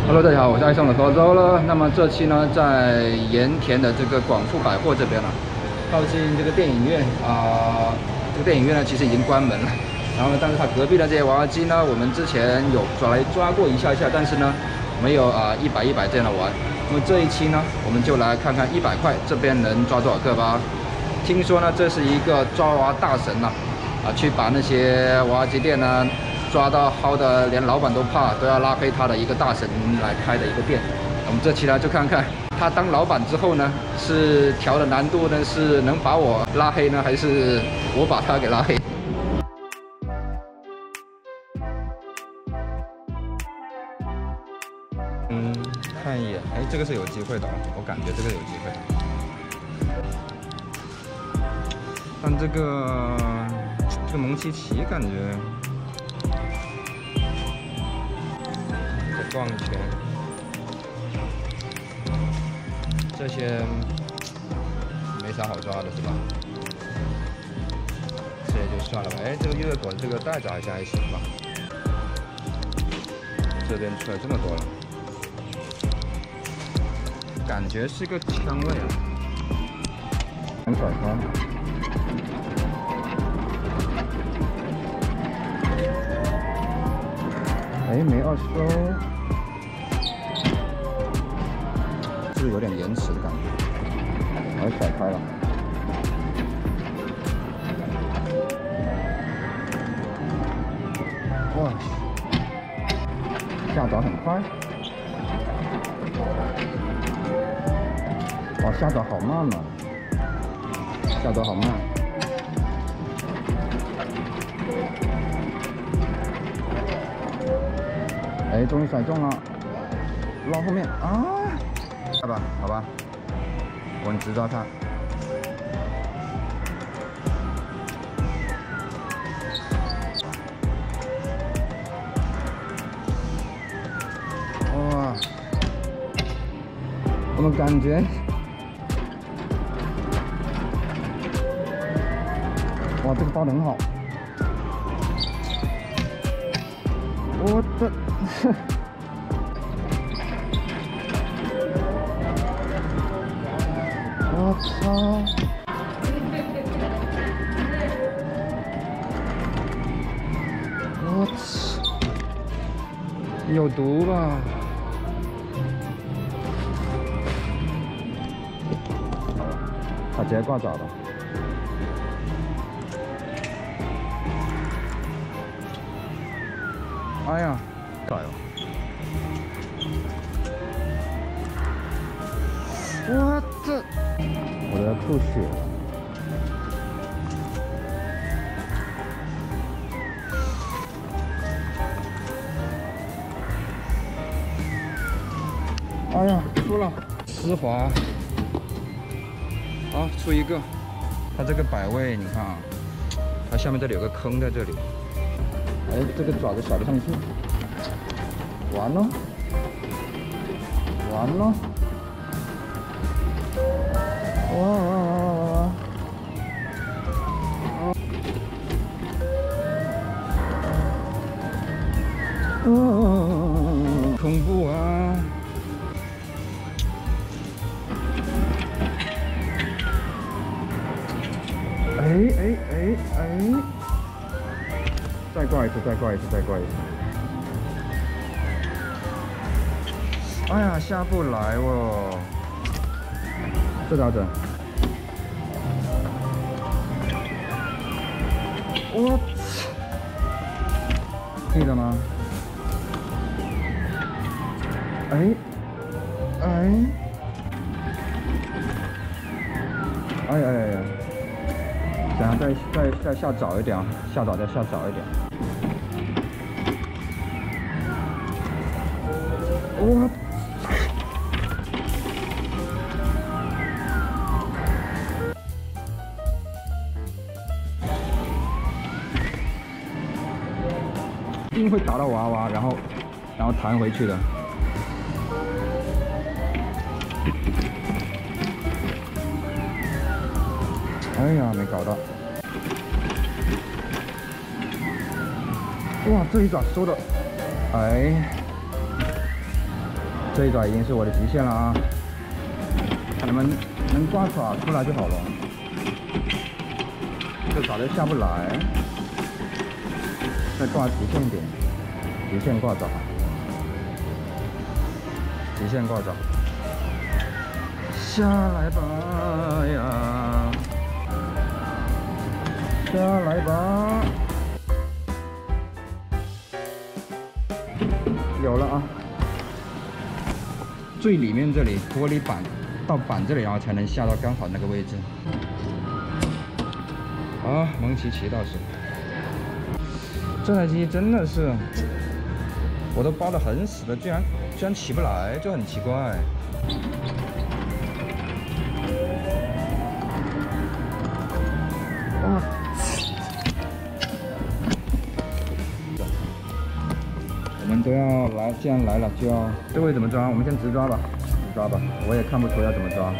Hello， 大家好，我是爱上了合州了。那么这期呢，在盐田的这个广富百货这边了，靠近这个电影院这个电影院呢其实已经关门了。然后呢，但是它隔壁的这些娃娃机呢，我们之前有抓过一下，但是呢没有100这样的玩。那么这一期呢，我们就来看看100块这边能抓多少个吧。听说呢，这是一个抓娃大神呐，去把那些娃娃机店呢。 抓到薅的，连老板都怕，都要拉黑他的一个大神来开的一个店。我们这期呢就看看他当老板之后呢，是调的难度呢，是能把我拉黑呢，还是我把他给拉黑？看一眼，哎，这个是有机会的，我感觉这个有机会。但这个蒙奇奇感觉。 逛一圈，这些没啥好抓的是吧？这也就算了吧。哎，这个月果这个袋子好像还行吧。这边出来这么多了，感觉是个枪位啊。很甩开。哎，没20收。 是不是有点延迟的感觉？我甩开了。哇，下爪很快。哇，下爪好慢啊！下爪好慢。哎，终于甩中了，捞后面啊！ 好吧，我直抓它。哇，我们感觉，哇，这个包得很好。我的。我操！我操！有毒吧？他直接挂爪了。哎呀！哎呦！我的！ 我都要吐血了！哎呀，出了，丝滑。好，出一个。它这个摆位，你看啊，它下面这里有个坑在这里。哎，这个爪子甩不上去，完了，完了！ 哇！恐怖啊！哎！再挂一次！哎呀，下不来哦！这咋整？ 我操！可以的吗？哎！等下再下早一点啊，下早再下早一点。我。 一定会打到娃娃，然后弹回去的。哎呀，没搞到！哇，这一爪收的，哎， 这一爪已经是我的极限了啊！看能不能挂爪出来就好了。这爪都下不来，再挂极限一点，极限挂爪，极限挂爪，下来吧呀，下来吧，有了啊！最里面这里玻璃板到板这里，然后才能下到刚好那个位置。啊，蒙奇奇倒是，这台机真的是，我都包得很死的，居然起不来，就很奇怪。哇！我们都要来，既然来了，就要这位怎么抓？我们先直抓吧，直抓吧，我也看不出要怎么抓。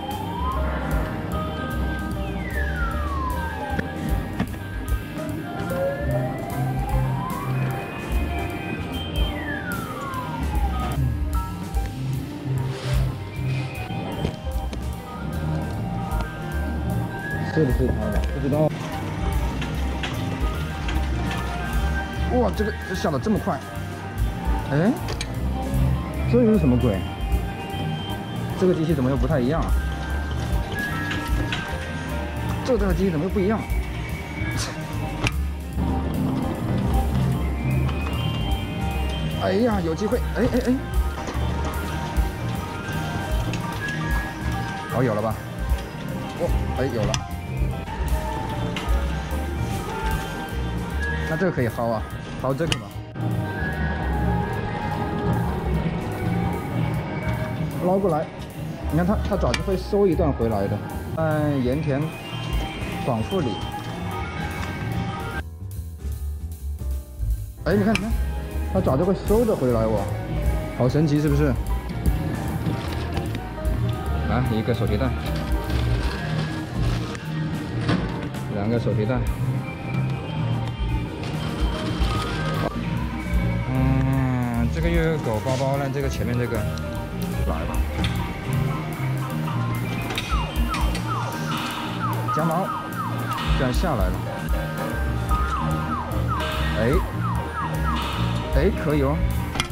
是不是他的？不知道。哇，这下的这么快！哎，这又是什么鬼？这个机器怎么又不太一样？这台机器怎么又不一样？哎呀，有机会！哎！哦，有了吧？哦，哎，有了。那这个可以薅啊，薅这个吧。捞过来，你看它爪子会收一段回来的。在盐田广富里，哎，你看，它爪子会收着回来哦，好神奇是不是？来一个手提袋，两个手提袋。这个又有狗包包呢，这个前面这个，来吧，夹毛，这样下来了，哎，可以哦，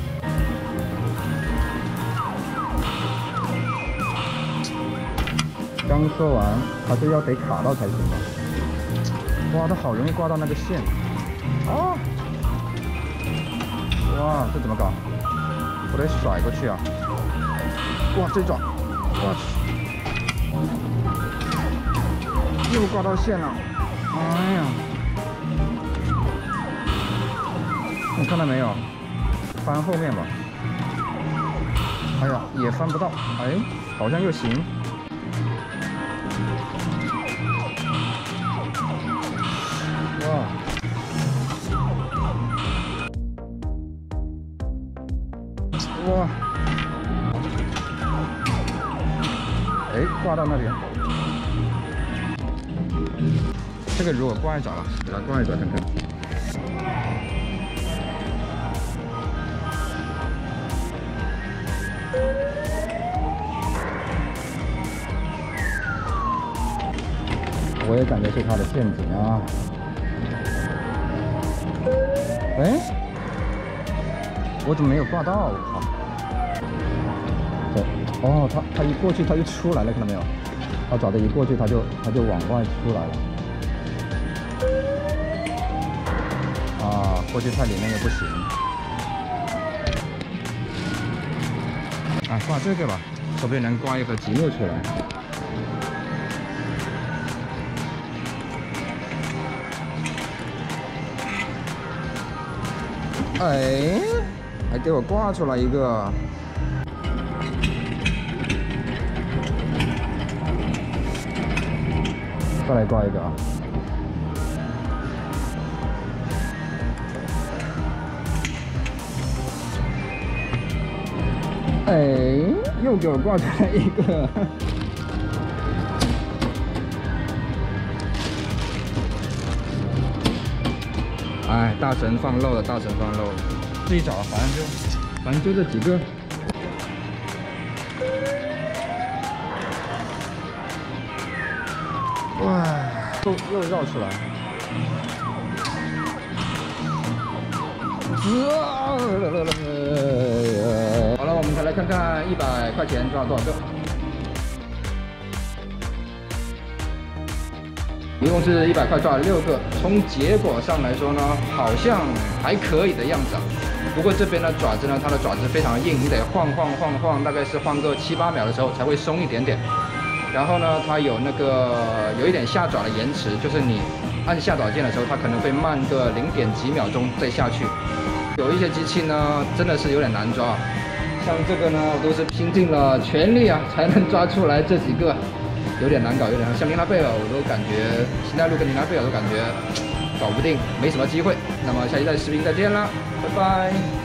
刚喝完，它就要得卡到才行吧？哇，它好容易挂到那个线，啊！哇，这怎么搞？我得甩过去啊！哇，这爪，我去，又挂到线了！哎呀，你看到没有？翻后面吧。哎呀，也翻不到。哎，好像又行。哇！哇！哎，挂到那边。这个如果挂一爪了，给它挂一爪看看。我也感觉是它的陷阱啊！哎，我怎么没有挂到？我靠！哦，它一过去它就出来了，看到没有？它爪子一过去它就往外出来了。啊，过去太里面也不行。啊，挂这个吧，说不定能挂一盒积木出来。哎，还给我挂出来一个。再来挂一个啊！哎，又给我挂出来一个。哎，大神放漏了，大神放漏了。这一找反正就这几个。 又绕出来。好了，我们再来看看100块钱抓了多少个。一共是100块抓了6个。从结果上来说呢，好像还可以的样子啊。不过这边的爪子呢，它的爪子非常硬，你得晃，大概是晃个7、8秒的时候才会松一点点。然后呢，它有有一点下爪的延迟，就是你按下爪键的时候，它可能会慢个0.几秒钟再下去。有一些机器呢，真的是有点难抓，像这个呢，我都是拼尽了全力啊，才能抓出来这几个，有点难搞，有点像琳娜贝尔，我都感觉新代路跟琳娜贝尔都感觉搞不定，没什么机会。那么下期视频再见啦，拜拜。